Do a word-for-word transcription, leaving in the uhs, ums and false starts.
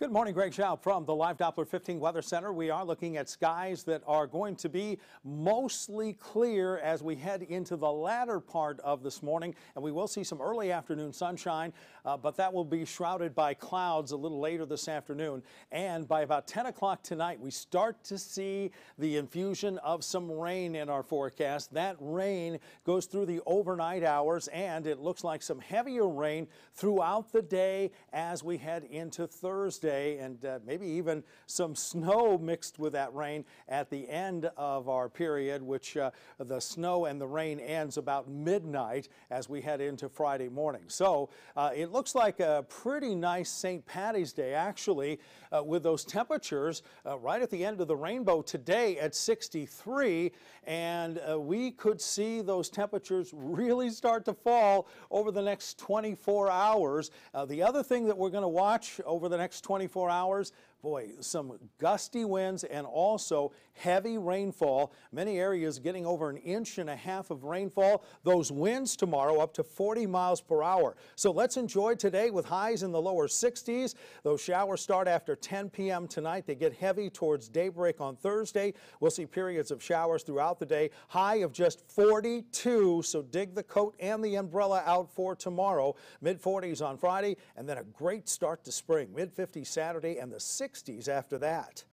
Good morning, Greg Schaub from the Live Doppler fifteen Weather Center. We are looking at skies that are going to be mostly clear as we head into the latter part of this morning, and we will see some early afternoon sunshine, uh, but that will be shrouded by clouds a little later this afternoon. And by about ten o'clock tonight, we start to see the infusion of some rain in our forecast. That rain goes through the overnight hours, and it looks like some heavier rain throughout the day as we head into Thursday. And uh, maybe even some snow mixed with that rain at the end of our period, which uh, the snow and the rain ends about midnight as we head into Friday morning. So uh, it looks like a pretty nice Saint Patty's Day, actually, uh, with those temperatures uh, right at the end of the rainbow today at sixty-three. And uh, we could see those temperatures really start to fall over the next twenty-four hours. Uh, the other thing that we're going to watch over the next twenty-four hours, boy, some gusty winds and also heavy rainfall. Many areas getting over an inch and a half of rainfall. Those winds tomorrow up to forty miles per hour. So let's enjoy today with highs in the lower sixties. Those showers start after ten p m tonight. They get heavy towards daybreak on Thursday. We'll see periods of showers throughout the day. High of just forty-two, so dig the coat and the umbrella out for tomorrow. mid forties on Friday, and then a great start to spring. mid fifties Saturday and the sixties after that.